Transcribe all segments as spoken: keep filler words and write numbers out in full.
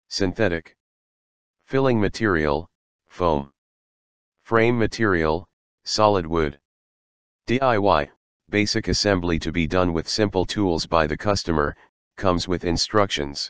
synthetic. Filling material, foam. Frame material, solid wood. D I Y, basic assembly to be done with simple tools by the customer, comes with instructions.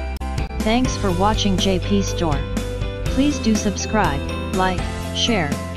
Thanks for watching J P Store. Please do subscribe, like, share,